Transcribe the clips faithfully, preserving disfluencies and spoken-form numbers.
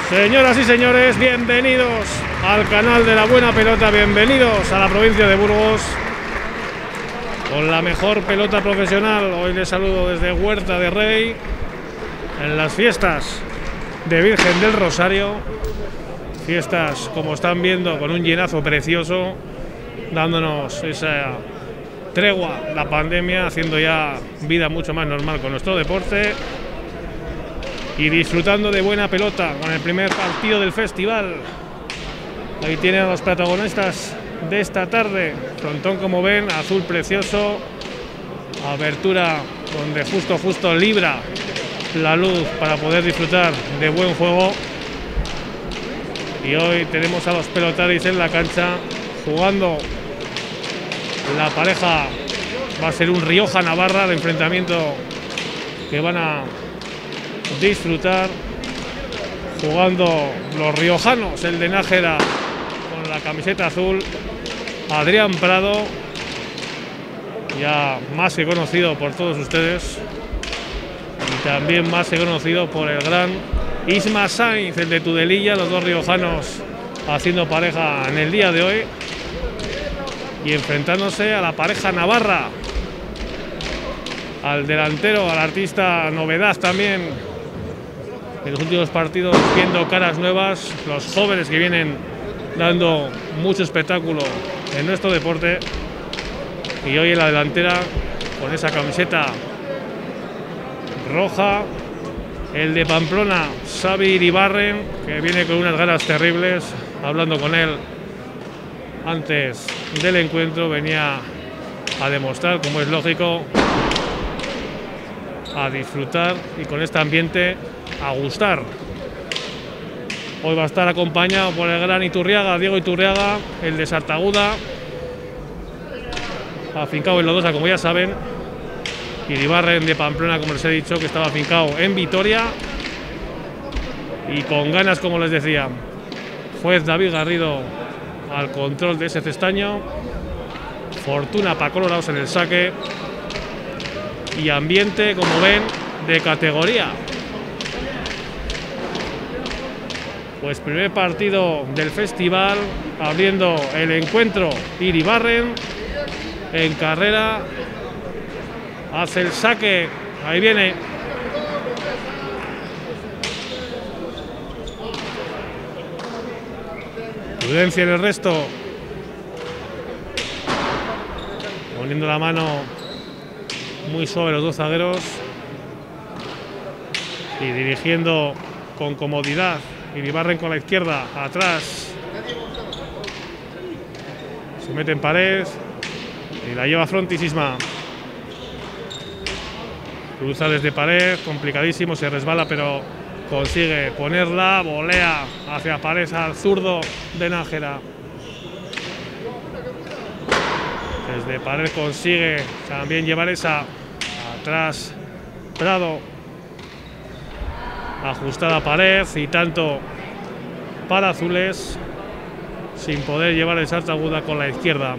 Señoras y señores, bienvenidos al canal de la buena pelota, bienvenidos a la provincia de Burgos con la mejor pelota profesional. Hoy les saludo desde Huerta de Rey, en las fiestas de Virgen del Rosario, fiestas como están viendo con un llenazo precioso, dándonos esa tregua, la pandemia, haciendo ya vida mucho más normal con nuestro deporte y disfrutando de buena pelota con el primer partido del festival. Ahí tienen a los protagonistas de esta tarde. Frontón, como ven, azul precioso, abertura donde justo justo libra la luz para poder disfrutar de buen juego. Y hoy tenemos a los pelotaris en la cancha jugando. La pareja va a ser un Rioja-Navarra de enfrentamiento que van a disfrutar jugando los riojanos, el de Nájera con la camiseta azul, Adrián Prado, ya más que conocido por todos ustedes, y también más que conocido por el gran Isma Sainz, el de Tudelilla, los dos riojanos haciendo pareja en el día de hoy y enfrentándose a la pareja navarra, al delantero, al artista novedad también en los últimos partidos, viendo caras nuevas, los jóvenes que vienen dando mucho espectáculo en nuestro deporte. Y hoy en la delantera, con esa camiseta roja, el de Pamplona, Xavi Iribarren, que viene con unas ganas terribles. Hablando con él antes del encuentro, venía a demostrar, como es lógico, a disfrutar y con este ambiente a gustar. Hoy va a estar acompañado por el gran Iturriaga, Diego Iturriaga, el de Sartaguda, afincado en Lodosa, como ya saben, y Iribarren de Pamplona, como les he dicho, que estaba afincado en Vitoria y con ganas, como les decía. Juez David Garrido al control de ese cestaño, fortuna para Colorados en el saque y ambiente, como ven, de categoría. Pues primer partido del festival, abriendo el encuentro Iribarren en carrera, hace el saque, ahí viene. Prudencia en el resto, poniendo la mano muy suave los dos zagueros y dirigiendo con comodidad. Iribarren con la izquierda, atrás, se mete en pared y la lleva Frontis Isma. Cruza desde pared, complicadísimo, se resbala pero consigue ponerla, volea hacia pared al zurdo de Nájera. Desde pared consigue también llevar esa, atrás Prado, ajustada pared y tanto para azules, sin poder llevar el salto aguda con la izquierda.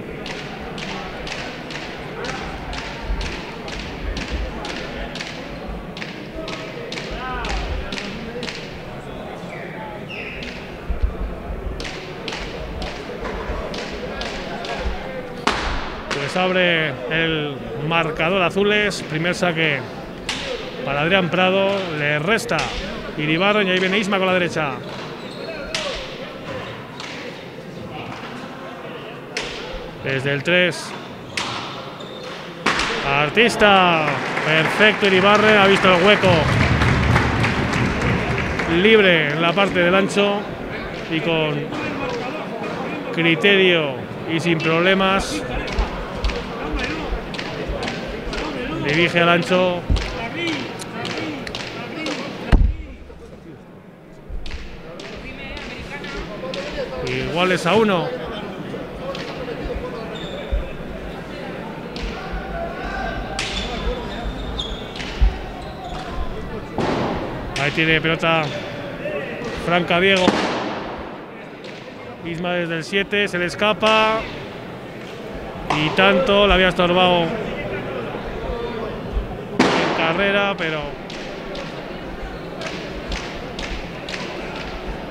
Pues abre el marcador azules, primer saque para Adrián Prado, le resta Iribarren y ahí viene Isma con la derecha. Desde el tres, artista, perfecto Iribarren, ha visto el hueco, libre en la parte del ancho y con criterio y sin problemas dirige al ancho. Iguales a uno. Ahí tiene pelota franca Diego. Isma desde el siete, se le escapa. Y tanto, la había estorbado en carrera, pero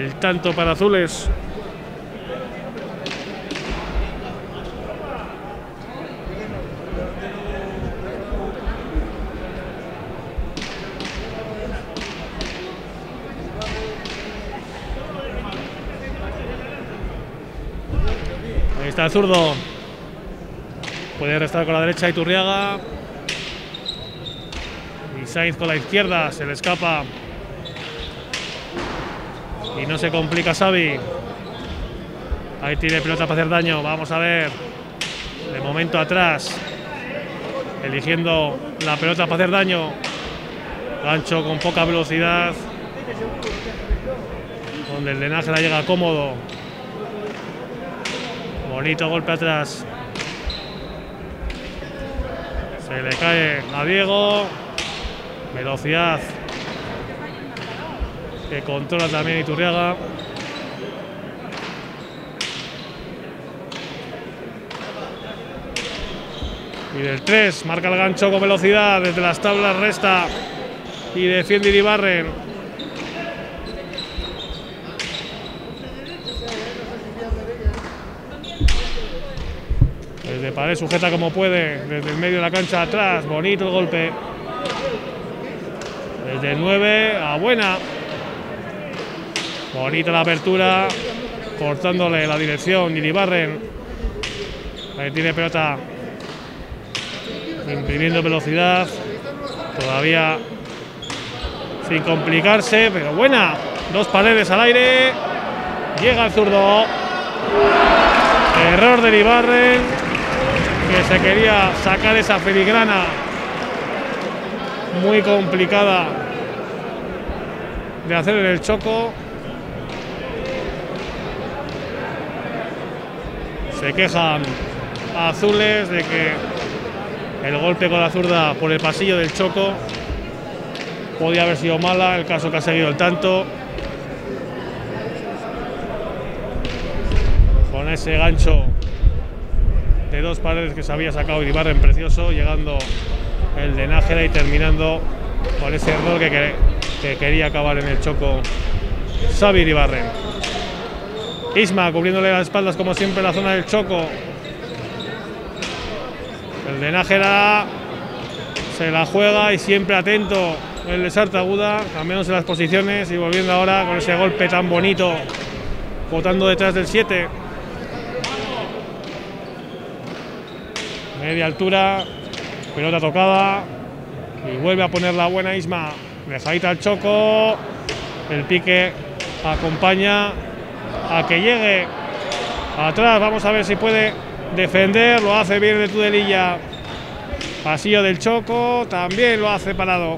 El tanto para azules. Ahí está el zurdo. Puede restar con la derecha Iturriaga. Y Sainz con la izquierda. Se le escapa. Y no se complica Xavi. Ahí tiene pelota para hacer daño. Vamos a ver. De momento atrás. Eligiendo la pelota para hacer daño. Gancho con poca velocidad. Donde el de Nájera llega cómodo. Bonito golpe atrás. Se le cae a Diego. Velocidad que controla también Iturriaga. Y del tres marca el gancho con velocidad. Desde las tablas resta y defiende Iribarren. Desde pared sujeta como puede. Desde el medio de la cancha atrás. Bonito el golpe. Desde el nueve a buena. Bonita la apertura. Cortándole la dirección Iribarren. Ahí tiene pelota. Imprimiendo velocidad. Todavía sin complicarse. Pero buena. Dos paredes al aire. Llega el zurdo. Error de Iribarren. Que se quería sacar esa filigrana. Muy complicada de hacer en el Choco. Se quejan azules de que el golpe con la zurda por el pasillo del Choco podía haber sido mala, el caso que ha seguido el tanto. Con ese gancho de dos paredes que se había sacado Iribarren precioso, llegando el de Nájera y terminando con ese error que, que, que quería acabar en el Choco Xavi Iribarren. Isma cubriéndole las espaldas como siempre en la zona del Choco. El de Nájera se la juega y siempre atento el de Sartaguda, cambiándose las posiciones y volviendo ahora con ese golpe tan bonito, botando detrás del siete. Media altura. Pelota tocada y vuelve a poner la buena Isma. Dejadita al Choco. El pique acompaña a que llegue atrás. Vamos a ver si puede defender. Lo hace bien de Tudelilla. Pasillo del Choco. También lo hace parado.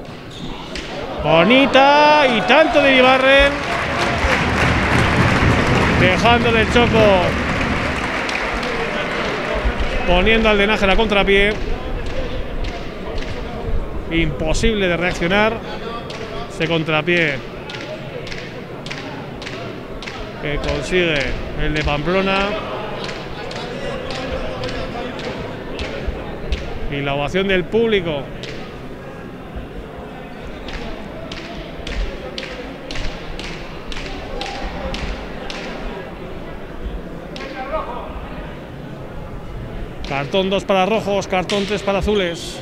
Bonita y tanto de Iribarren. Dejando del Choco. Poniendo al de Nájera a contrapié. Imposible de reaccionar. Ese contrapié que consigue el de Pamplona. Y la ovación del público. Cartón dos para rojos, cartón tres para azules.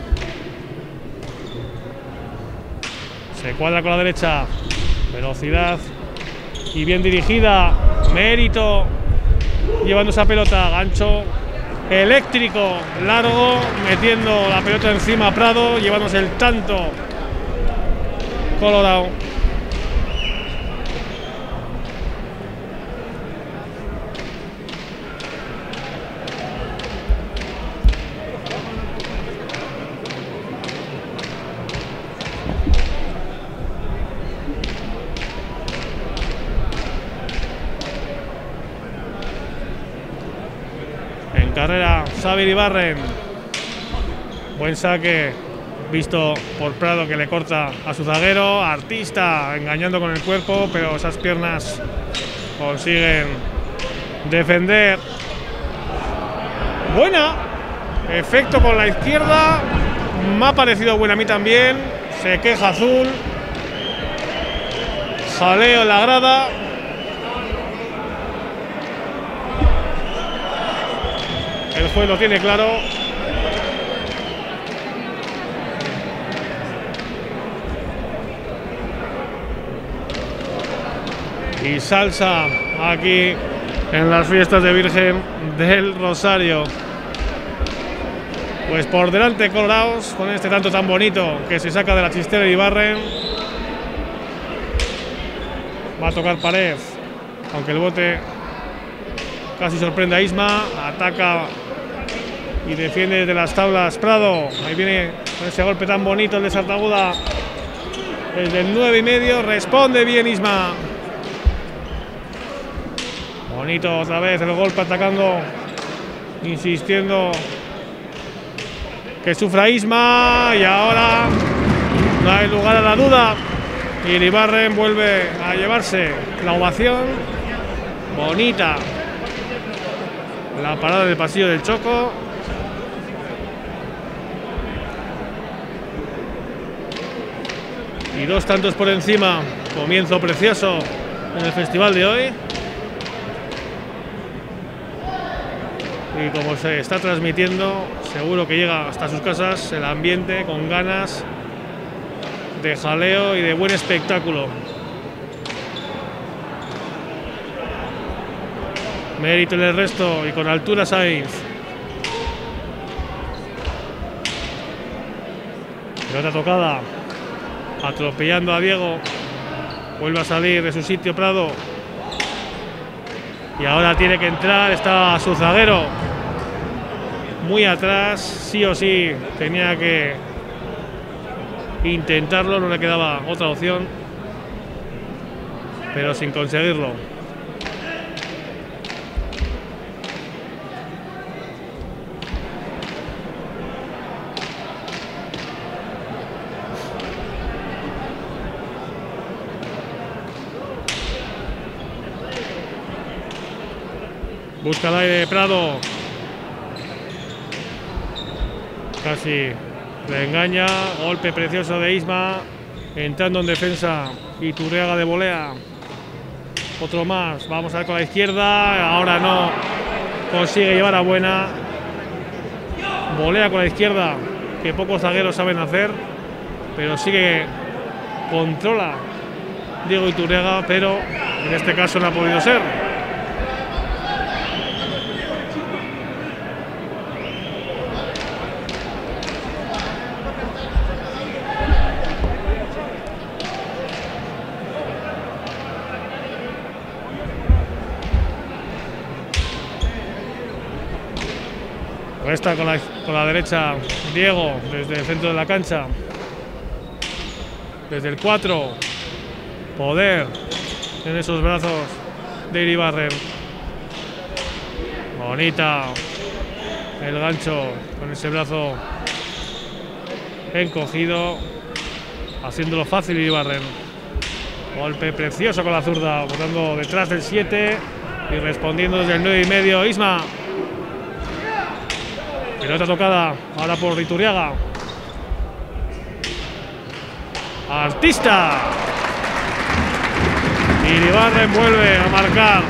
Se cuadra con la derecha. Velocidad y bien dirigida. Mérito. Llevando esa pelota. Gancho eléctrico. Largo. Metiendo la pelota encima a Prado. Llevándose el tanto. Colorado. Carrera Xavi Iribarren. Buen saque visto por Prado, que le corta a su zaguero. Artista engañando con el cuerpo, pero esas piernas consiguen defender. Buena. Efecto con la izquierda. Me ha parecido buena a mí también. Se queja azul. Jaleo en la grada. El juez lo tiene claro. Y salsa aquí en las fiestas de Virgen del Rosario. Pues por delante colorados con este tanto tan bonito que se saca de la chistera de Ibarren. Va a tocar pared, aunque el bote casi sorprende a Isma. Ataca y defiende desde las tablas Prado. Ahí viene con ese golpe tan bonito el de Sartaguda. Desde el nueve y medio responde bien Isma. Bonito otra vez el golpe atacando, insistiendo que sufra Isma. Y ahora no hay lugar a la duda. Y el Ibarren vuelve a llevarse la ovación. Bonita la parada del pasillo del Choco. Y dos tantos por encima. Comienzo precioso en el festival de hoy. Y como se está transmitiendo, seguro que llega hasta sus casas el ambiente con ganas de jaleo y de buen espectáculo. Mérito en el resto y con altura Sainz. Pelota tocada, atropellando a Diego. Vuelve a salir de su sitio Prado. Y ahora tiene que entrar, está su zaguero muy atrás, sí o sí tenía que intentarlo, no le quedaba otra opción, pero sin conseguirlo. Busca el aire Prado. Casi le engaña. Golpe precioso de Isma. Entrando en defensa Iturriaga de volea. Otro más. Vamos a ver con la izquierda. Ahora no consigue llevar a buena. Volea con la izquierda, que pocos zagueros saben hacer. Pero sigue. Controla Diego Iturriaga, pero en este caso no ha podido ser. Está con la, con la derecha Diego desde el centro de la cancha. Desde el cuatro. Poder en esos brazos de Iribarren. Bonita el gancho con ese brazo encogido, haciéndolo fácil Iribarren. Golpe precioso con la zurda, botando detrás del siete y respondiendo desde el nueve y medio Isma. Pelota tocada ahora por Iturriaga. Artista. Y Iribarren vuelve a marcar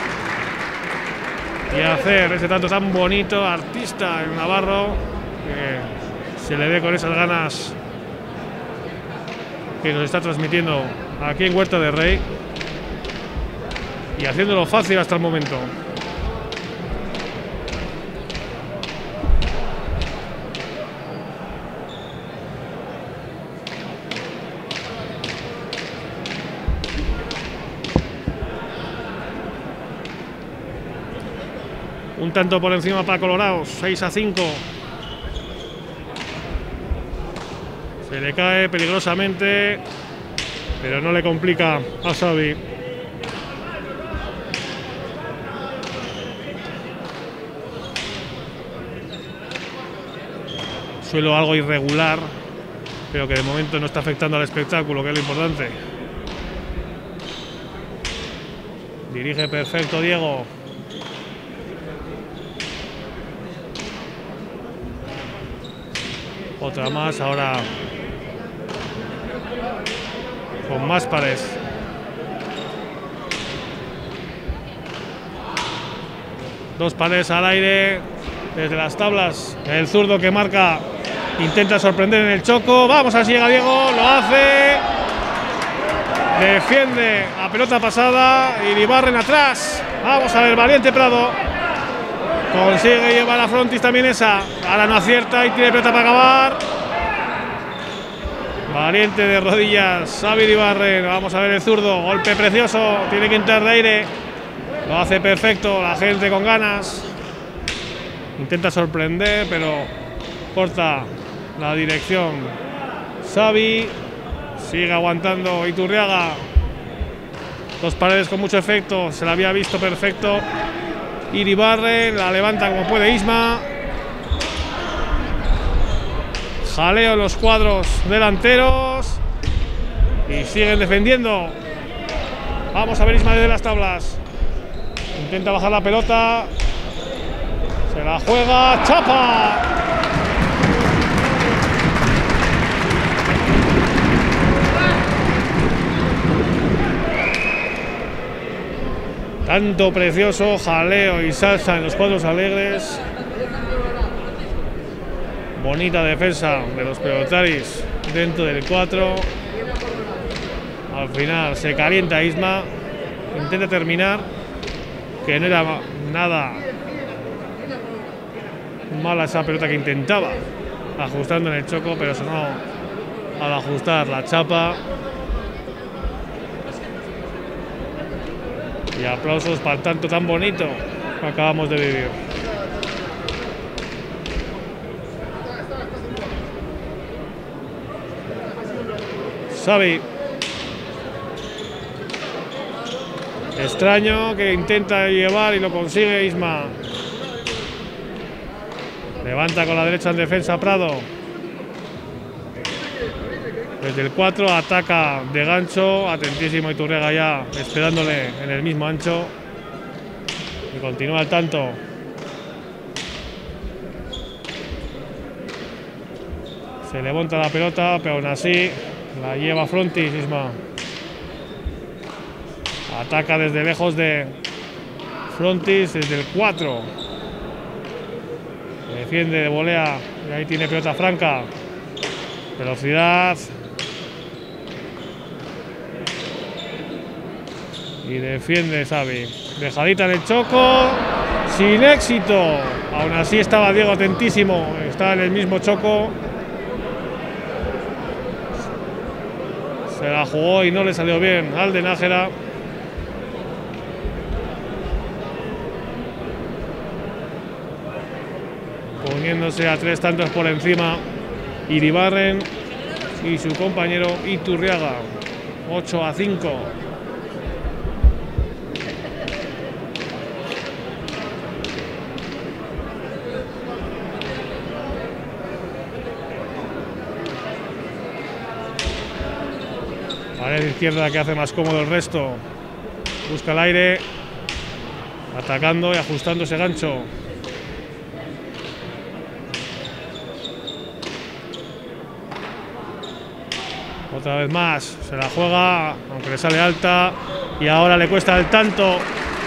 y a hacer ese tanto tan bonito. Artista en Navarro, que se le ve con esas ganas que nos está transmitiendo aquí en Huerta de Rey y haciéndolo fácil hasta el momento. Un tanto por encima para Colorados, seis a cinco. Se le cae peligrosamente, pero no le complica a Xavi. Suelo algo irregular, pero que de momento no está afectando al espectáculo, que es lo importante. Dirige perfecto Diego. Otra más, ahora con más pares. Dos pares al aire. desde las tablas. El zurdo que marca, intenta sorprender en el choco. Vamos a ver si llega Diego, lo hace. Defiende a pelota pasada. Iribarren atrás. Vamos a ver, valiente Prado. Consigue llevar a Frontis también esa. Ahora no acierta y tiene pelota para acabar. Valiente de rodillas, Xavi Iribarren. Vamos a ver el zurdo. Golpe precioso. Tiene que entrar de aire. Lo hace perfecto. La gente con ganas. Intenta sorprender, pero corta la dirección. Xavi. Sigue aguantando Iturriaga. Dos paredes con mucho efecto. Se la había visto perfecto. Iribarren. La levanta como puede Isma. Jaleo en los cuadros delanteros. Y siguen defendiendo. Vamos a ver Isma desde las tablas. Intenta bajar la pelota. Se la juega. ¡Chapa! Tanto precioso jaleo y salsa en los cuadros alegres. Bonita defensa de los pelotaris dentro del cuatro. Al final se calienta Isma. Intenta terminar. Que no era nada mala esa pelota que intentaba. Ajustando en el choco, pero sonó al ajustar la chapa. Y aplausos para el tanto tan bonito que acabamos de vivir. Xavi. Extraño que intenta llevar y lo consigue Isma. Levanta con la derecha en defensa Prado. Desde el cuatro ataca de gancho. Atentísimo Iturriaga ya esperándole en el mismo ancho. Y continúa al tanto. Se levanta la pelota, pero aún así la lleva Frontis Isma. Ataca desde lejos de Frontis, desde el cuatro. Defiende de volea. Y ahí tiene pelota franca. Velocidad. Y defiende Xavi. Dejadita en el choco. Sin éxito. Aún así estaba Diego atentísimo. Está en el mismo choco. Se la jugó y no le salió bien al de Nájera. Poniéndose a tres tantos por encima Iribarren y su compañero Iturriaga. ocho a cinco. Pared izquierda que hace más cómodo el resto. Busca el aire. Atacando y ajustando ese gancho. Otra vez más, se la juega, aunque le sale alta. Y ahora le cuesta el tanto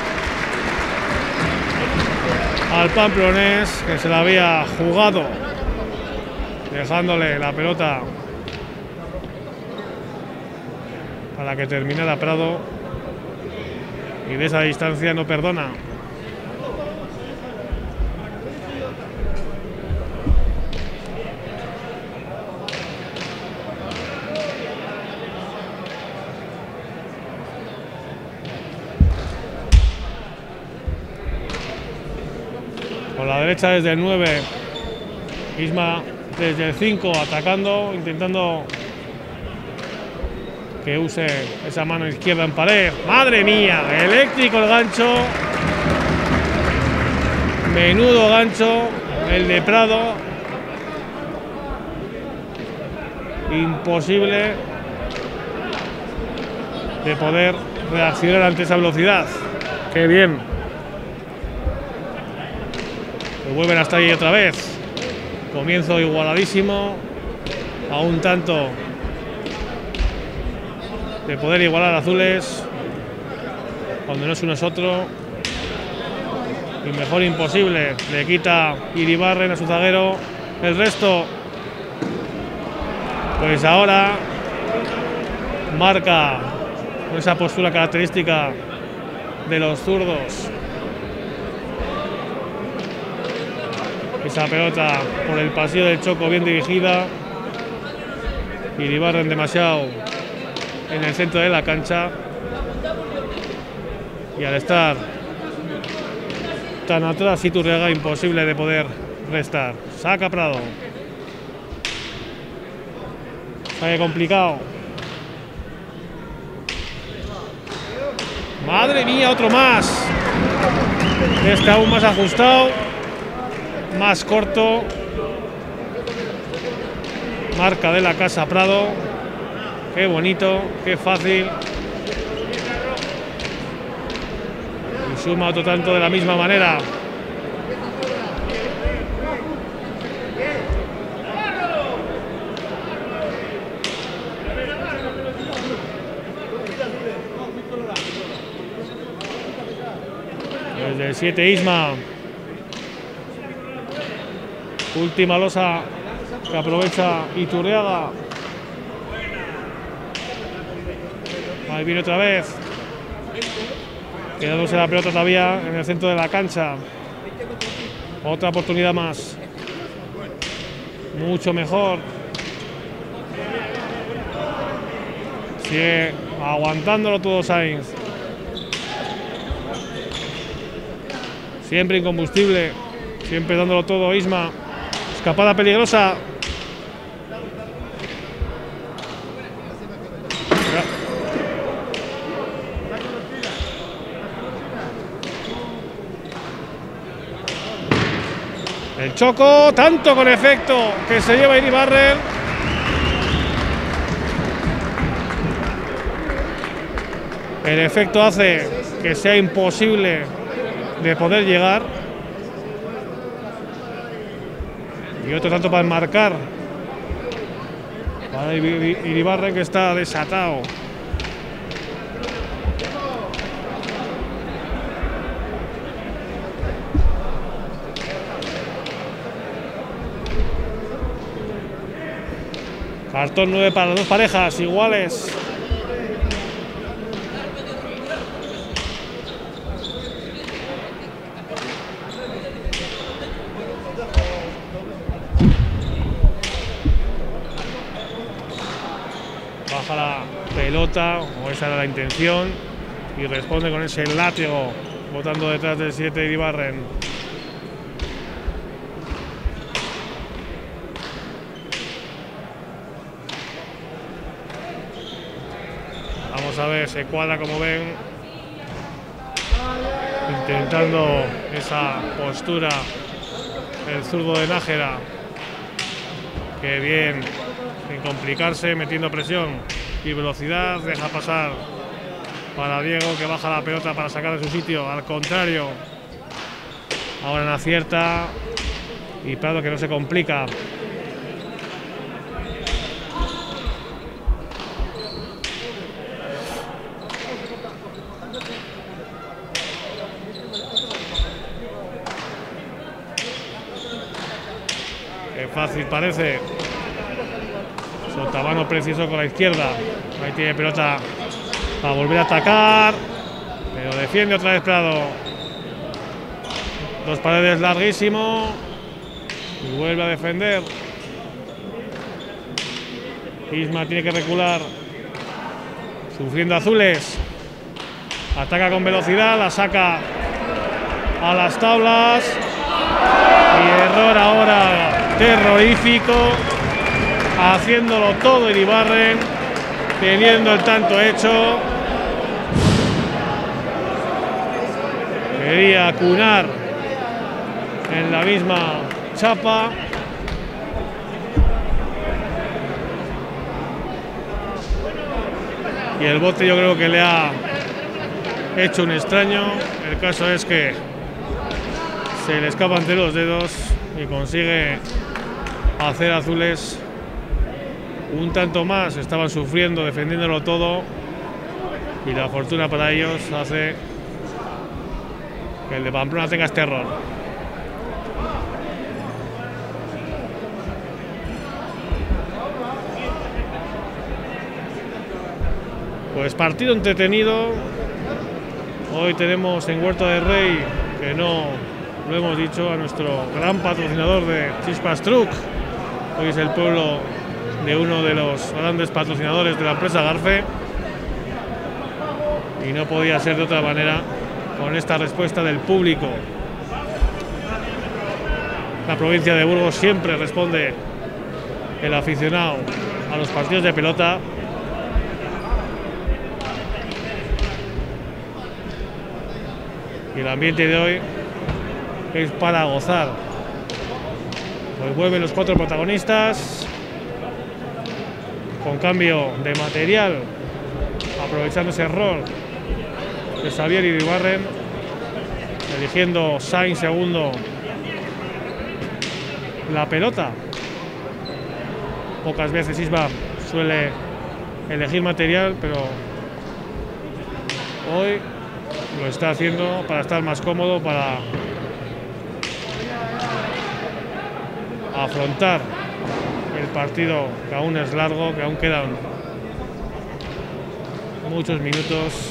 al pamplonés, que se la había jugado, dejándole la pelota para que terminara Prado. Y de esa distancia no perdona. Con la derecha desde el nueve, Isma desde el cinco atacando, intentando que use esa mano izquierda en pared. ¡Madre mía! Eléctrico el gancho. Menudo gancho el de Prado. Imposible de poder reaccionar ante esa velocidad. ¡Qué bien! Vuelven hasta ahí otra vez. Comienzo igualadísimo. A un tanto de poder igualar azules. Cuando no es uno es otro. y mejor imposible. Le quita Iribarren a su zaguero. El resto, pues ahora marca con esa postura característica de los zurdos. Esa pelota por el pasillo del Choco bien dirigida. Iribarren demasiado en el centro de la cancha. Y al estar tan atrás Iturriaga, imposible de poder restar. Saca Prado. Sale complicado. Madre mía, otro más. Este aún más ajustado. Más corto. Marca de la casa Prado. Qué bonito, qué fácil. Y suma otro tanto de la misma manera. Desde el siete Isma. Última losa que aprovecha Iturriaga. Ahí viene otra vez. Quedándose la pelota todavía en el centro de la cancha. Otra oportunidad más. Mucho mejor. Sigue aguantándolo todo Sainz. Siempre incombustible. Siempre dándolo todo Isma. Escapada peligrosa. El Choco, tanto con efecto que se lleva Iribarren. El efecto hace que sea imposible de poder llegar. Y otro tanto para enmarcar. Para Iribarren, que está desatado. Cartón nueve para las dos parejas iguales. Baja la pelota, o esa era la intención, y responde con ese látigo, botando detrás del siete Iribarren. Vamos a ver, se cuadra como ven, intentando esa postura el zurdo de Nájera, que bien, sin complicarse, metiendo presión y velocidad, deja pasar para Diego, que baja la pelota para sacar de su sitio. Al contrario, ahora en acierta, y Prado, que no se complica. Qué fácil parece. Sotabano preciso con la izquierda. Ahí tiene pelota para volver a atacar, pero defiende otra vez Prado. Dos paredes, larguísimo, y vuelve a defender. Isma tiene que recular, sufriendo azules. Ataca con velocidad, la saca a las tablas. Y error ahora terrorífico, haciéndolo todo Iribarren, teniendo el tanto hecho. Quería cunar en la misma chapa. Y el bote yo creo que le ha hecho un extraño. El caso es que se le escapa entre los dedos y consigue hacer azules un tanto más. Estaban sufriendo, defendiéndolo todo, y la fortuna para ellos hace que el de Pamplona tenga este error. Pues partido entretenido. Hoy tenemos en Huerta de Rey, que no lo hemos dicho, a nuestro gran patrocinador de Chispas Truck. Hoy es el pueblo de uno de los grandes patrocinadores de la empresa Garfe. Y no podía ser de otra manera con esta respuesta del público. La provincia de Burgos siempre responde el aficionado a los partidos de pelota. Y el ambiente de hoy es para gozar. Pues vuelven los cuatro protagonistas con cambio de material, aprovechando ese error de Xavier Iribarren, eligiendo Sainz segundo la pelota. Pocas veces Isma suele elegir material, pero hoy lo está haciendo para estar más cómodo, para afrontar el partido, que aún es largo, que aún quedan muchos minutos,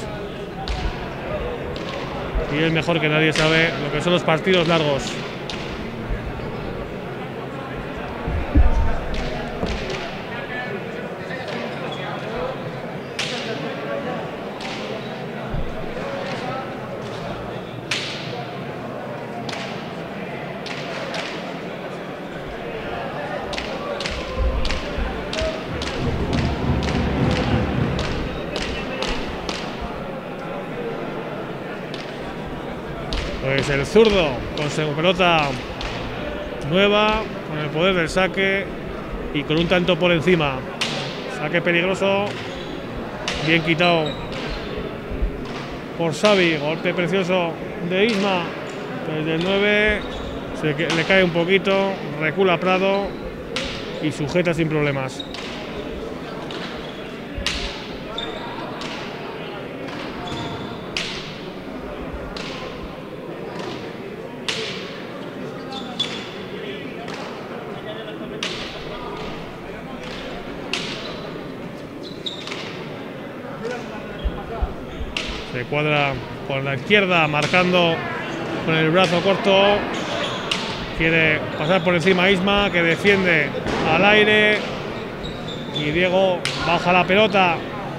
y él mejor que nadie sabe lo que son los partidos largos. Pues el zurdo con su pelota nueva, con el poder del saque y con un tanto por encima. Saque peligroso, bien quitado por Xavi. Golpe precioso de Isma desde el nueve, se le cae un poquito, recula Prado y sujeta sin problemas. Se cuadra con la izquierda, marcando con el brazo corto. Quiere pasar por encima a Isma, que defiende al aire. Y Diego baja la pelota.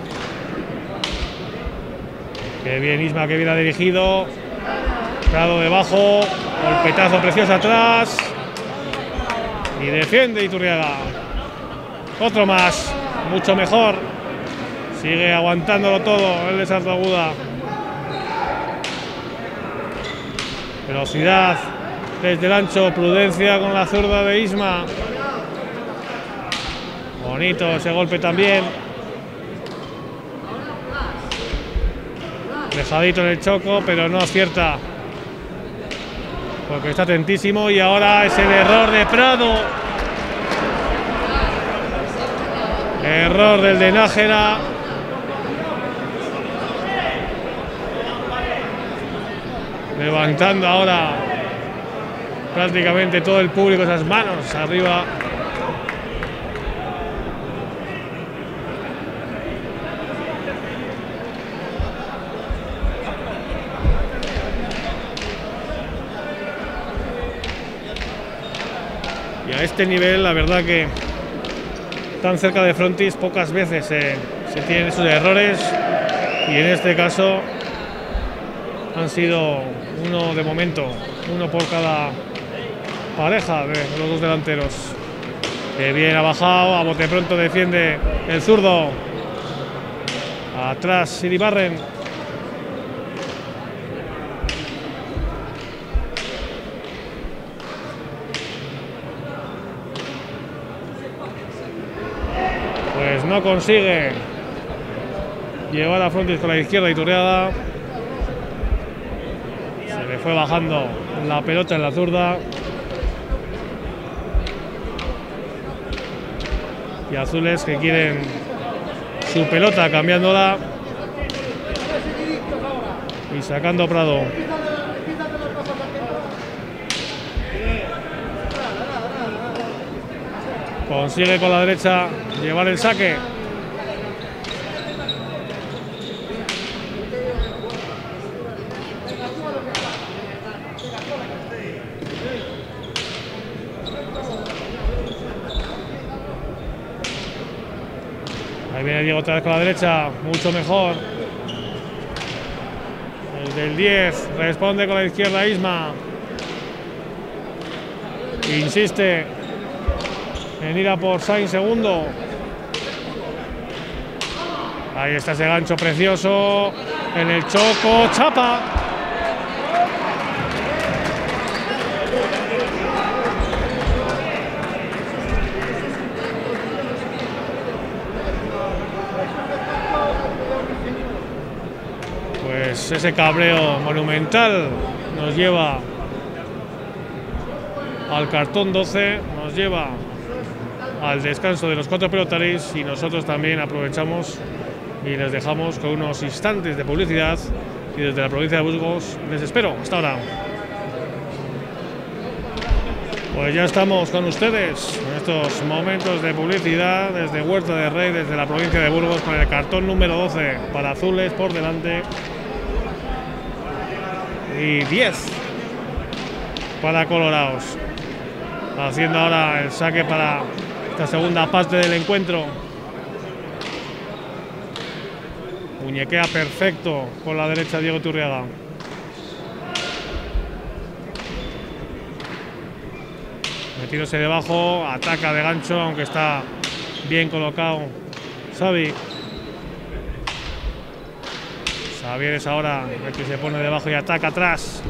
Qué bien Isma, que bien ha dirigido. Prado debajo, golpetazo precioso atrás. Y defiende Iturriaga. Otro más, mucho mejor. Sigue aguantándolo todo el de Sardaguda. Velocidad desde el ancho, prudencia con la zurda de Isma. Bonito ese golpe también. Dejadito en el choco, pero no acierta, porque está atentísimo. Y ahora es el error de Prado. Error del de Nájera. Levantando ahora prácticamente todo el público esas manos arriba. Y a este nivel, la verdad que tan cerca de Frontis pocas veces se, se tienen esos errores, y en este caso han sido uno de momento, uno por cada pareja de los dos delanteros. Que bien ha bajado, a bote pronto defiende el zurdo. Atrás Iribarren. Pues no consigue llevar a Frontis con la izquierda Iturriaga. Se le fue bajando la pelota en la zurda. Y azules que quieren su pelota, cambiándola y sacando Prado. Consigue con la derecha llevar el saque. Ahí viene Diego otra vez con la derecha, mucho mejor. El del diez responde con la izquierda Isma. Insiste en ir a por Sainz segundo. Ahí está ese gancho precioso. En el choco, chapa. Pues ese cabreo monumental nos lleva al cartón doce, nos lleva al descanso de los cuatro pelotaris y nosotros también aprovechamos y les dejamos con unos instantes de publicidad y desde la provincia de Burgos les espero. Hasta ahora. Pues ya estamos con ustedes en estos momentos de publicidad desde Huerta de Rey, desde la provincia de Burgos, con el cartón número doce para azules por delante y diez para colorados. Haciendo ahora el saque para esta segunda parte del encuentro. Muñequea perfecto con la derecha Diego Iturriaga. Metiéndose debajo, ataca de gancho, aunque está bien colocado Xavi. Xavier es ahora el que se pone debajo y ataca atrás.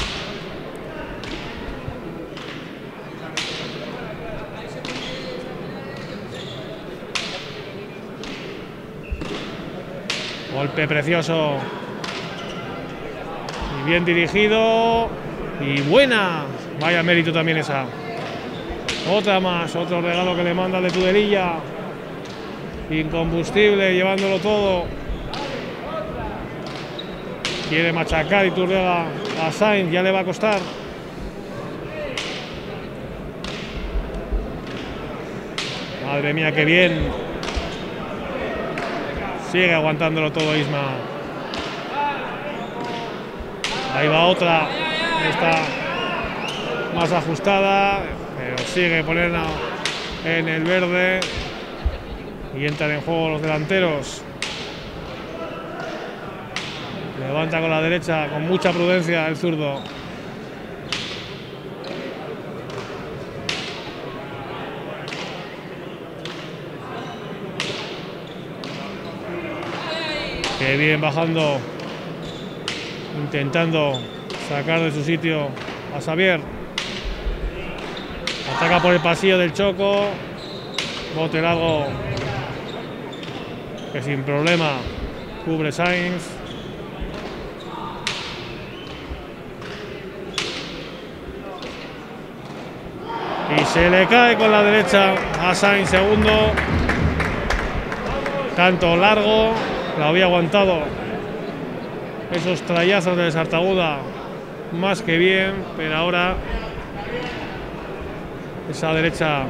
Golpe precioso y bien dirigido y buena. Vaya mérito también esa. Otra más, otro regalo que le manda de Tuderilla. Incombustible, llevándolo todo. Quiere machacar Iturriaga a Sainz, ya le va a costar. Madre mía, qué bien. Sigue aguantándolo todo Isma. Ahí va otra. Está más ajustada, pero sigue poniendo en el verde. Y entran en juego los delanteros. Levanta con la derecha con mucha prudencia el zurdo. Qué bien bajando, intentando sacar de su sitio a Xavier. Ataca por el pasillo del choco. Bote largo que sin problema cubre Sainz. Y se le cae con la derecha a Sainz segundo. Canto largo. La había aguantado esos trayazos de Sartaguda más que bien, pero ahora esa derecha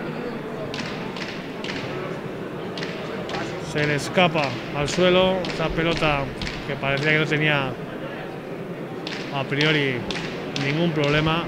se le escapa al suelo. Esa pelota que parecía que no tenía a priori ningún problema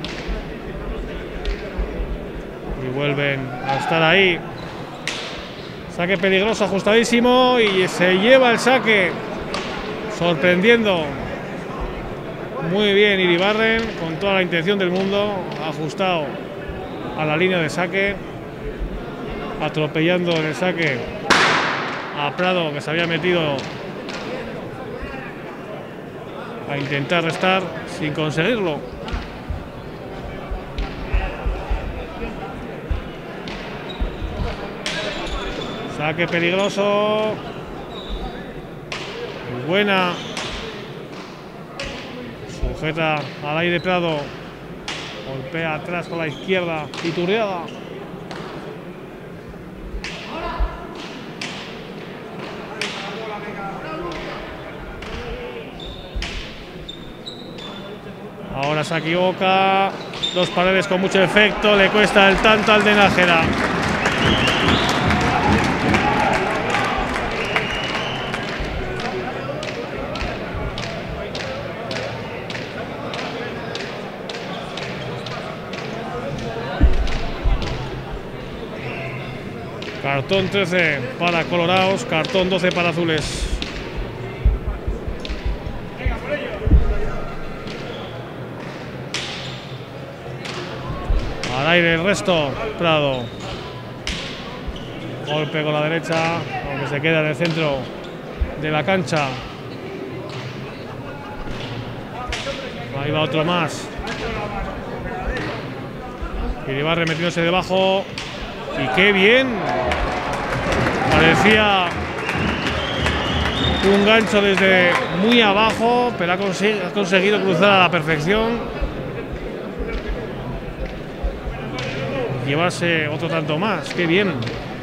y vuelven a estar ahí. Saque peligroso, ajustadísimo y se lleva el saque, sorprendiendo muy bien Iribarren, con toda la intención del mundo, ajustado a la línea de saque, atropellando en el saque a Prado, que se había metido a intentar restar sin conseguirlo. Saque peligroso. Muy buena. Sujeta al aire Prado. Golpea atrás con la izquierda. Iturriaga. Ahora se equivoca. Dos paredes con mucho efecto. Le cuesta el tanto al de Nájera. Cartón trece para colorados, cartón doce para azules. Al aire el resto, Prado. Golpe con la derecha, aunque se queda en el centro de la cancha. Ahí va otro más. Iribarren metiéndose debajo. Y qué bien. Parecía un gancho desde muy abajo, pero ha, consegui ha conseguido cruzar a la perfección. Llevarse otro tanto más. Qué bien.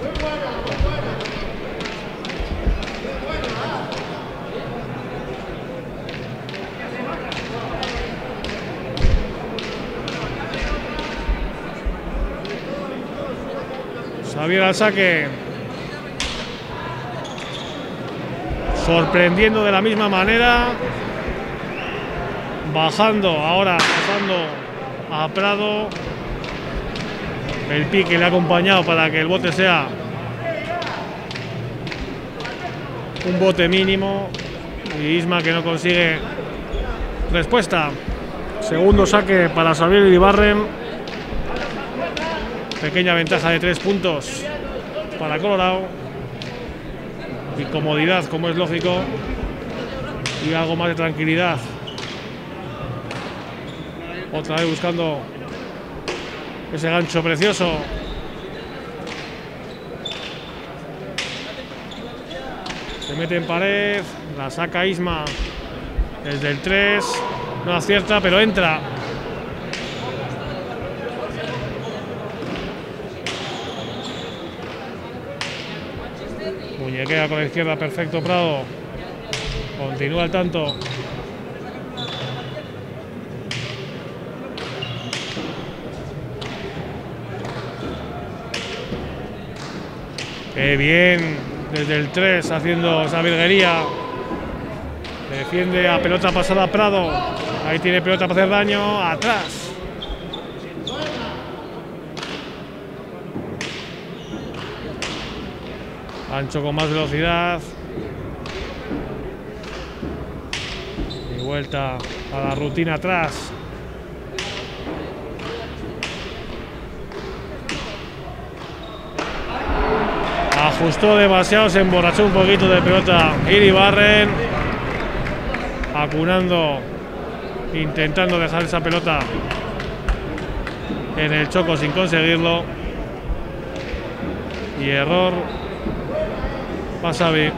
Xavier al saque. Sorprendiendo de la misma manera. Bajando ahora, pasando a Prado. El pique le ha acompañado para que el bote sea un bote mínimo. Y Isma que no consigue respuesta. Segundo saque para Xavier Iribarren. Pequeña ventaja de tres puntos para Colorado. Y comodidad, como es lógico. Y algo más de tranquilidad. Otra vez buscando ese gancho precioso. Se mete en pared. La saca Isma desde el tres. No acierta, pero entra. Muñequea con la izquierda, perfecto Prado. Continúa al tanto. Qué bien, desde el tres haciendo esa virguería. Defiende a pelota pasada Prado. Ahí tiene pelota para hacer daño. Atrás. Ancho con más velocidad. Y vuelta a la rutina atrás. Ajustó demasiado, se emborrachó un poquito de pelota Iribarren. Acunando, intentando dejar esa pelota en el choco sin conseguirlo. Y error. Pasa bien.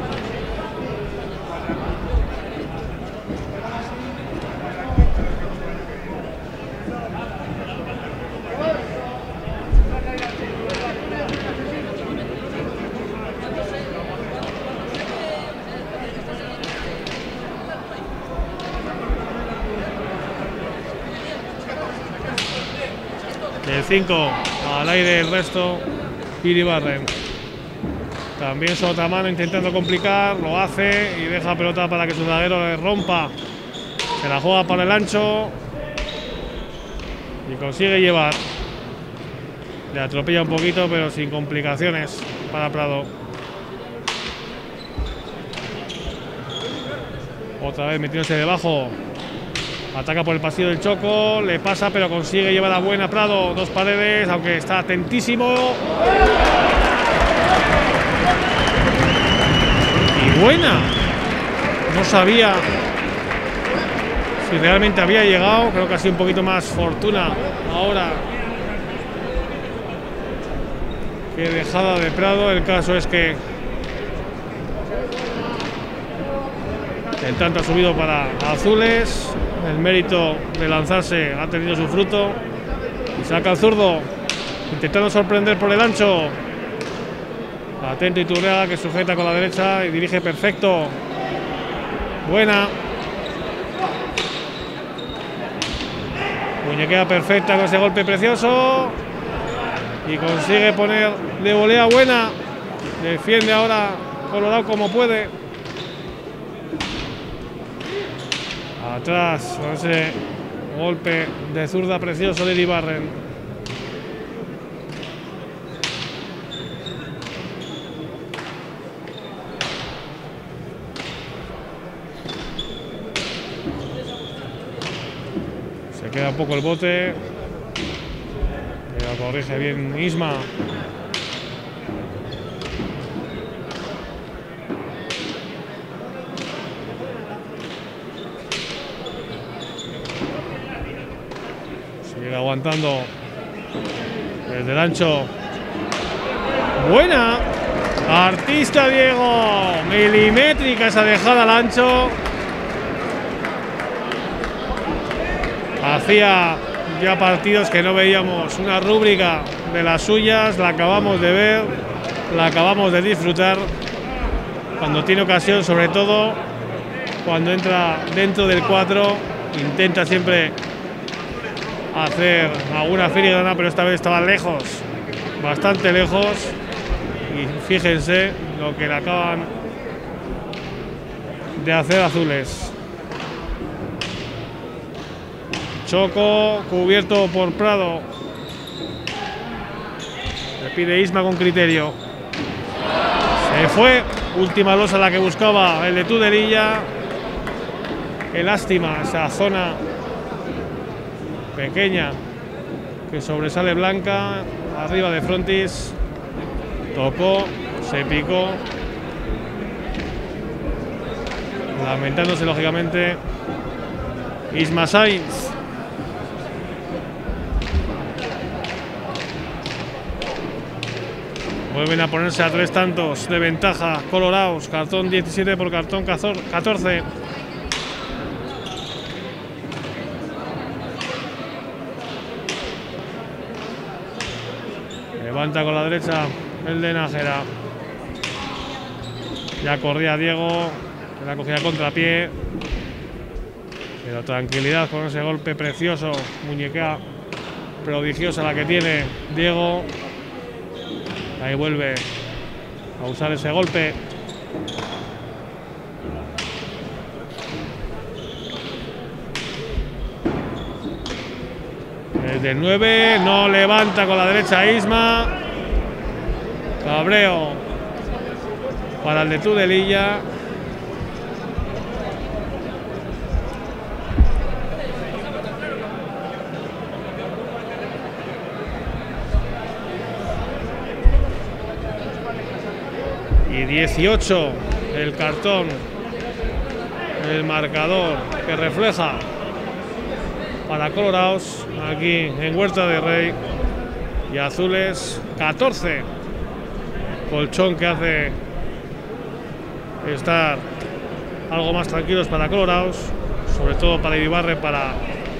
El cinco al aire, el resto Iribarren. También Sotamano intentando complicar, lo hace y deja pelota para que su zaguero le rompa. Se la juega para el ancho y consigue llevar. Le atropella un poquito, pero sin complicaciones para Prado. Otra vez metiéndose debajo. Ataca por el pasillo del choco, le pasa, pero consigue llevar a buena Prado. Dos paredes, aunque está atentísimo. Buena, no sabía si realmente había llegado. Creo que ha sido un poquito más fortuna ahora que dejada de Prado. El caso es que el tanto ha subido para azules. El mérito de lanzarse ha tenido su fruto y saca el zurdo intentando sorprender por el ancho. Atento Iturriaga, que sujeta con la derecha y dirige perfecto. Buena. Muñequea perfecta con ese golpe precioso. y consigue poner de volea buena. Defiende ahora Colorado como puede. Atrás, con ese golpe de zurda precioso de Iribarren. Se queda un poco el bote. Lo corrige bien Isma. Sigue aguantando desde el ancho. Buena. Artista Diego. Milimétrica esa dejada al ancho. Hacía ya partidos que no veíamos una rúbrica de las suyas. La acabamos de ver. La acabamos de disfrutar. Cuando tiene ocasión, sobre todo cuando entra dentro del cuatro, intenta siempre hacer alguna filigrana, pero esta vez estaba lejos, bastante lejos. Y fíjense lo que le acaban de hacer azules. Choco cubierto por Prado. Le pide Isma con criterio. Se fue. Última losa la que buscaba el de Tudelilla. Qué lástima esa zona pequeña que sobresale blanca arriba de Frontis. Tocó, se picó, lamentándose lógicamente Isma Sainz. Vuelven a ponerse a tres tantos de ventaja Colorados. Cartón diecisiete por cartón catorce. Levanta con la derecha el de Nájera. Ya corría Diego, que la cogía a contrapié. Pero tranquilidad con ese golpe precioso, muñeca prodigiosa la que tiene Diego. Ahí vuelve a usar ese golpe. Desde el nueve, no levanta con la derecha Isma. Cabreo para el de Tudelilla. Y dieciocho el cartón, el marcador que refleja para Colorados aquí en Huerta de Rey. Y azules catorce. Colchón que hace estar algo más tranquilos para Colorados, sobre todo para Iribarren, para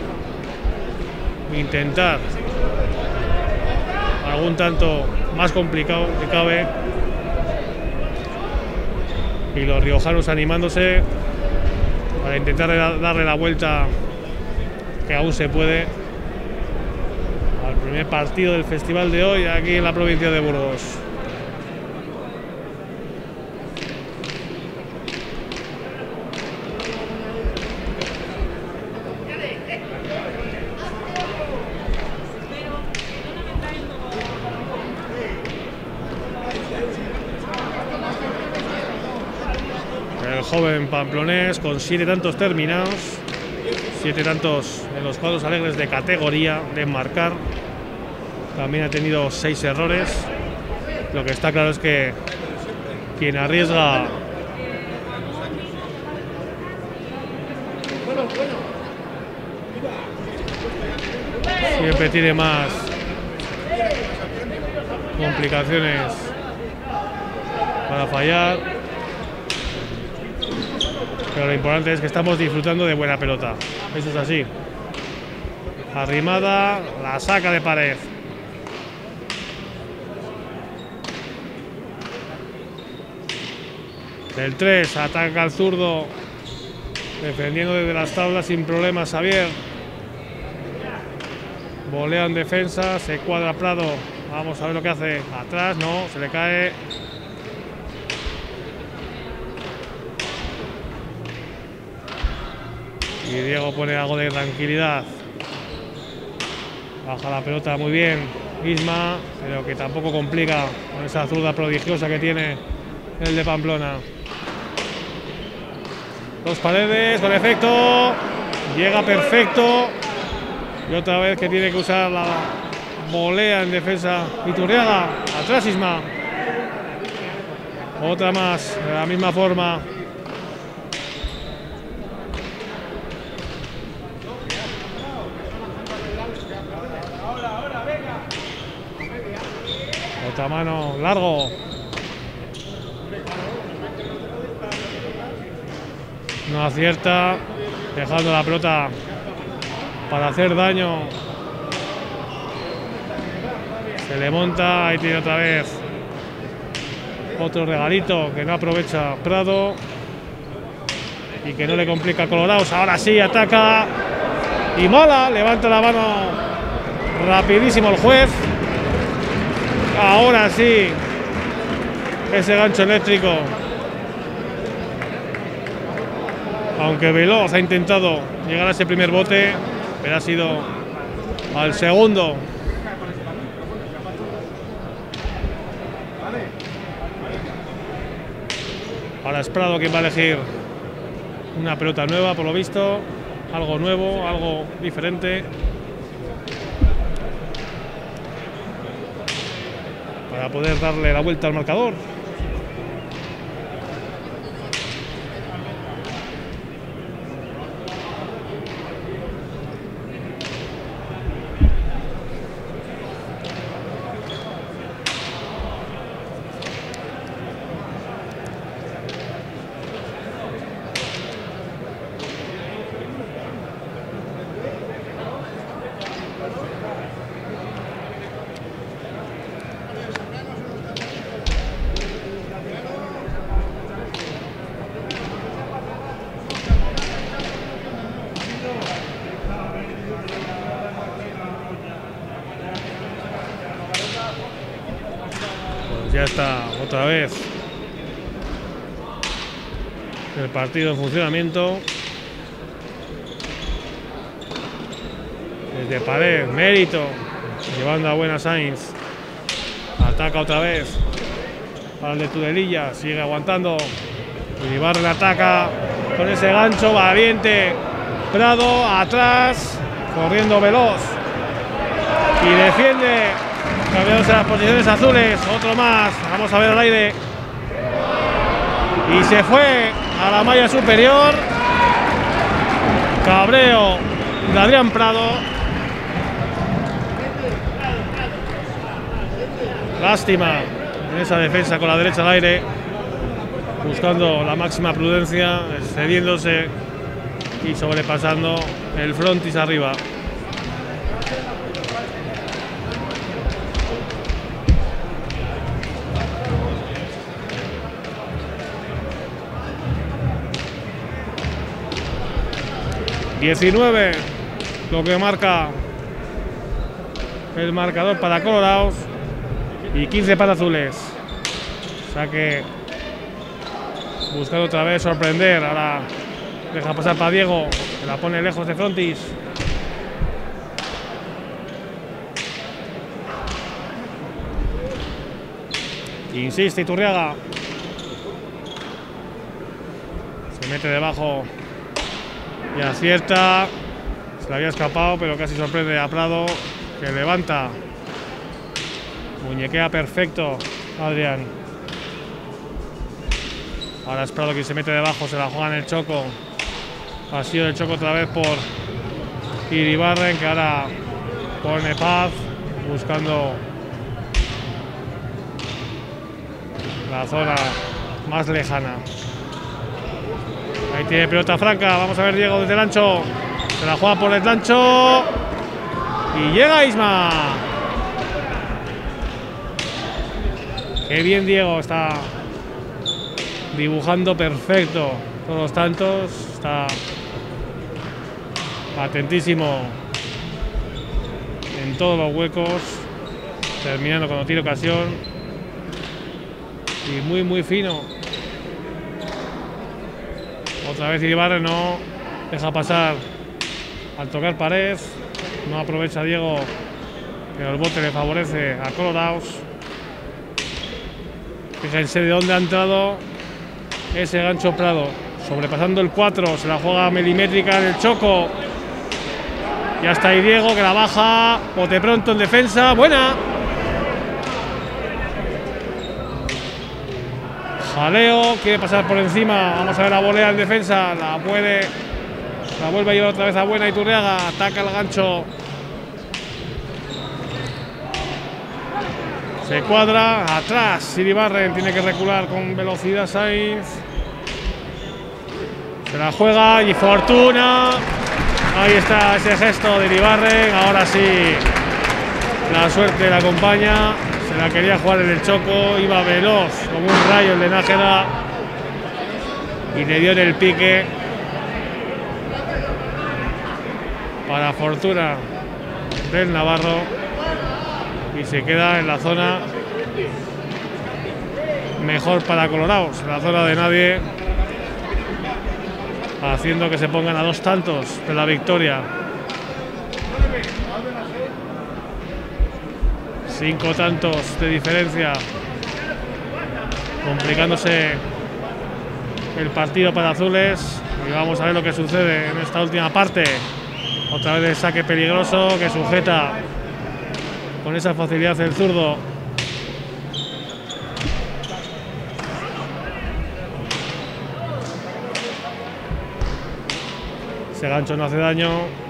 intentar algún tanto más complicado que cabe. Y los riojanos animándose para intentar darle la vuelta que aún se puede al primer partido del festival de hoy aquí en la provincia de Burgos. El joven pamplonés con siete tantos terminados, siete tantos en los cuadros alegres de categoría, de marcar. También ha tenido seis errores. Lo que está claro es que quien arriesga siempre tiene más complicaciones para fallar. Pero lo importante es que estamos disfrutando de buena pelota. Eso es así. Arrimada, la saca de pared. El tres, ataca al zurdo, defendiendo desde las tablas sin problemas Xavier. Volea en defensa, se cuadra Prado Vamos a ver lo que hace. Atrás, no, se le cae. Y Diego pone algo de tranquilidad. Baja la pelota muy bien Isma, pero que tampoco complica con esa zurda prodigiosa que tiene el de Pamplona. Dos Paredes con efecto. Llega perfecto. Y otra vez que tiene que usar la volea en defensa Iturriaga. Atrás Isma. Otra más, de la misma forma. Otra mano, largo. No acierta, dejando la pelota para hacer daño. Se le monta, ahí tiene otra vez otro regalito que no aprovecha Prado y que no le complica a Colorados. Ahora sí, ataca y mala, levanta la mano rapidísimo el juez. Ahora sí, ese gancho eléctrico. Aunque Veloz ha intentado llegar a ese primer bote, pero ha sido al segundo. Ahora es Prado quien va a elegir una pelota nueva, por lo visto. Algo nuevo, algo diferente. Para poder darle la vuelta al marcador. Ya está otra vez el partido en funcionamiento. Desde Pared, Mérito, llevando a buena Sainz. Ataca otra vez para el de Tudelilla, sigue aguantando. Iribarren ataca con ese gancho valiente. Prado atrás, corriendo Veloz y defiende. Cambiándose las posiciones azules, otro más, vamos a ver al aire. Y se fue a la malla superior. Cabreo de Adrián Prado. Lástima en esa defensa con la derecha al aire, buscando la máxima prudencia, excediéndose y sobrepasando el frontis arriba. diecinueve, lo que marca el marcador para Colorados y quince para Azules. O sea que buscando otra vez sorprender. Ahora deja pasar para Diego, que la pone lejos de frontis. Insiste Iturriaga. Se mete debajo y acierta. Se le había escapado, pero casi sorprende a Prado, que levanta. Muñequea perfecto Adrián. Ahora es Prado quien se mete debajo, se la juega en el Choco. Ha sido el Choco otra vez por Iribarren, que ahora pone paz, buscando la zona más lejana. Ahí tiene pelota franca, vamos a ver Diego desde el ancho. Se la juega por el ancho y llega Isma. Qué bien Diego, está dibujando perfecto todos los tantos, está atentísimo en todos los huecos. terminando cuando tiene ocasión. Y muy muy fino. Otra vez Iribarren no deja pasar al tocar pared. No aprovecha Diego, pero el bote le favorece a Colorados. Fíjense de dónde ha entrado ese gancho Prado. Sobrepasando el cuatro, se la juega milimétrica en el choco. Ya está ahí Diego, que la baja. Bote pronto en defensa. Buena. Jaleo, quiere pasar por encima. Vamos a ver la volea en defensa. La puede. La vuelve a llevar otra vez a Buena Iturriaga. Ataca el gancho. Se cuadra. Atrás. Iribarren tiene que recular con velocidad Sainz. Se la juega y Fortuna. Ahí está ese gesto de Iribarren. Ahora sí. La suerte la acompaña. Se la quería jugar en el choco. Iba veloz como un rayo el de Nájera. Y le dio en el pique. Para fortuna del Navarro. Y se queda en la zona mejor para Colorados. En la zona de nadie. Haciendo que se pongan a dos tantos de la victoria. Cinco tantos de diferencia, complicándose el partido para azules. Y vamos a ver lo que sucede en esta última parte. Otra vez el saque peligroso que sujeta con esa facilidad el zurdo. Ese gancho no hace daño.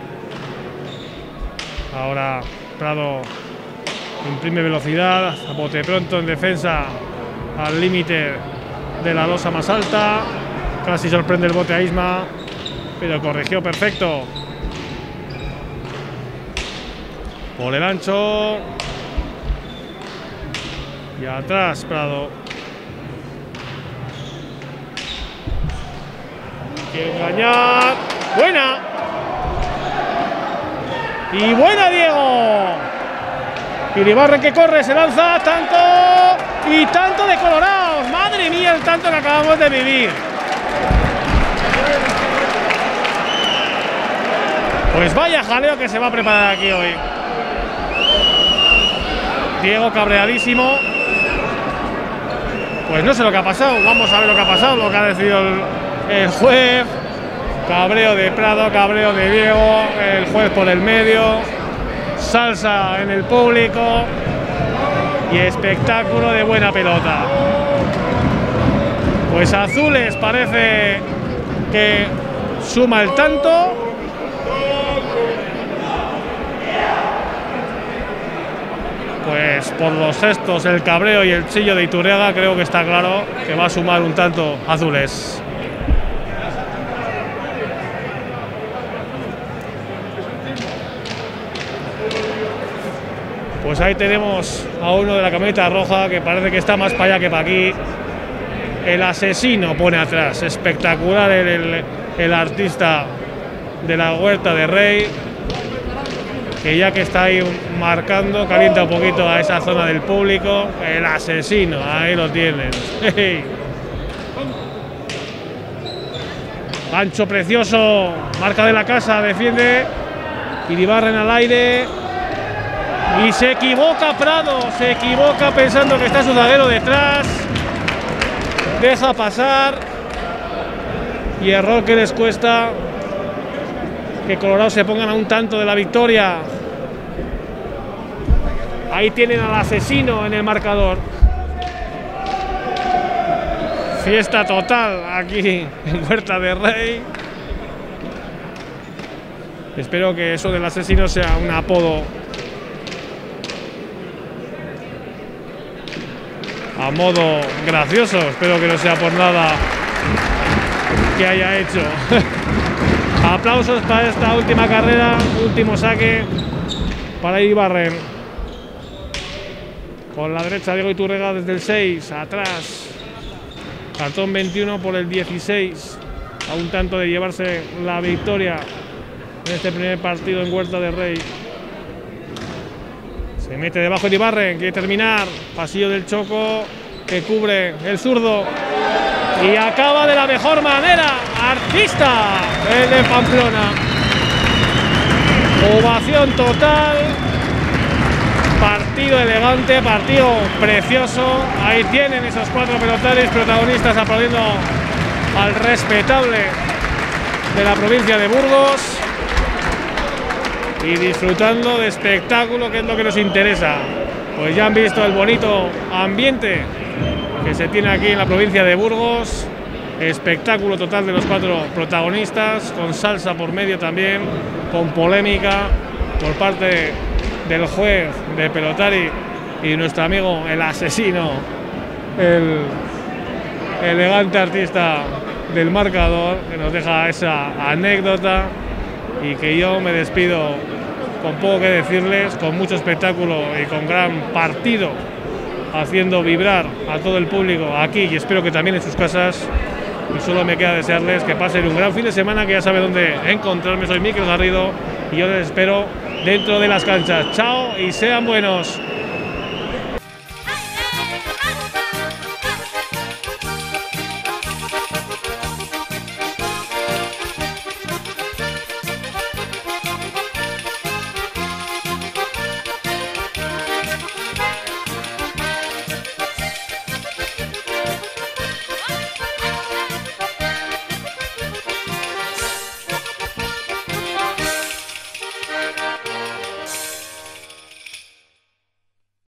Ahora Prado imprime velocidad, a bote pronto en defensa al límite de la losa más alta. Casi sorprende el bote a Isma, pero corrigió perfecto. Por el ancho. Y atrás Prado. Quiere engañar. Buena. Y buena Diego. Iribarren que corre, se lanza, tanto y tanto de Colorados. Madre mía, el tanto que acabamos de vivir. Pues vaya jaleo que se va a preparar aquí hoy. Diego cabreadísimo. Pues no sé lo que ha pasado, vamos a ver lo que ha pasado, lo que ha decidido el, el juez. Cabreo de Prado, cabreo de Diego, el juez por el medio. Salsa en el público y espectáculo de buena pelota. Pues Azules parece que suma el tanto. Pues por los gestos, el cabreo y el chillo de Iturriaga creo que está claro que va a sumar un tanto Azules. Pues ahí tenemos a uno de la camiseta roja que parece que está más para allá que para aquí. El asesino pone atrás. Espectacular el, el, el artista de la Huerta de Rey. Que ya que está ahí marcando, calienta un poquito a esa zona del público. El asesino, ahí lo tienen. Gancho precioso. Marca de la casa, defiende. Iribarren al aire. Y se equivoca Prado, se equivoca pensando que está su zaguero detrás. Deja pasar. Y error que les cuesta que Colorados se pongan a un tanto de la victoria. Ahí tienen al asesino en el marcador. Fiesta total aquí en Huerta de Rey. Espero que eso del asesino sea un apodo a modo gracioso, espero que no sea por nada que haya hecho. Aplausos para esta última carrera, último saque para Iribarren. Con la derecha Diego Iturriaga desde el seis, atrás. Cartón veintiuno por el dieciséis, a un tanto de llevarse la victoria en este primer partido en Huerta de Rey. Se mete debajo de Ibarren, quiere terminar. Pasillo del Choco que cubre el zurdo. Y acaba de la mejor manera. Artista, el de Pamplona. Ovación total. Partido elegante, partido precioso. Ahí tienen esos cuatro pelotaris protagonistas aplaudiendo al respetable de la provincia de Burgos y disfrutando de espectáculo, que es lo que nos interesa. Pues ya han visto el bonito ambiente que se tiene aquí en la provincia de Burgos. Espectáculo total de los cuatro protagonistas, con salsa por medio también, con polémica por parte del juez de pelotari y nuestro amigo el asesino, el elegante artista del marcador, que nos deja esa anécdota. Y que yo me despido con poco que decirles, con mucho espectáculo y con gran partido, haciendo vibrar a todo el público aquí y espero que también en sus casas. Y solo me queda desearles que pasen un gran fin de semana, que ya saben dónde encontrarme. Soy Mikel Garrido y yo les espero dentro de las canchas. Chao y sean buenos.